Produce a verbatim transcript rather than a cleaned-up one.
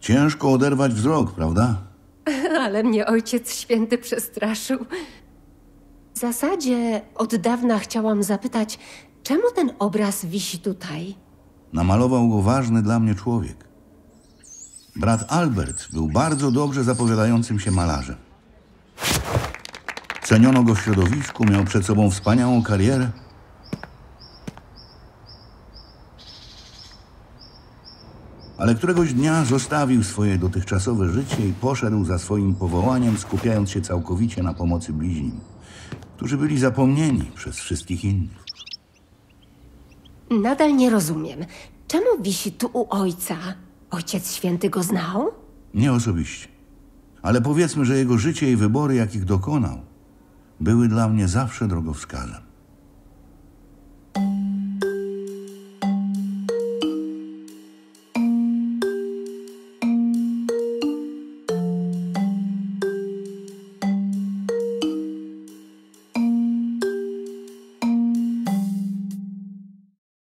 Ciężko oderwać wzrok, prawda? Ale mnie Ojciec Święty przestraszył. W zasadzie od dawna chciałam zapytać, czemu ten obraz wisi tutaj? Namalował go ważny dla mnie człowiek. Brat Albert był bardzo dobrze zapowiadającym się malarzem. Ceniono go w środowisku, miał przed sobą wspaniałą karierę. Ale któregoś dnia zostawił swoje dotychczasowe życie i poszedł za swoim powołaniem, skupiając się całkowicie na pomocy bliźnim, którzy byli zapomnieni przez wszystkich innych. Nadal nie rozumiem. Czemu wisi tu u ojca? Ojciec Święty go znał? Nie osobiście. Ale powiedzmy, że jego życie i wybory, jakich dokonał, były dla mnie zawsze drogowskazem.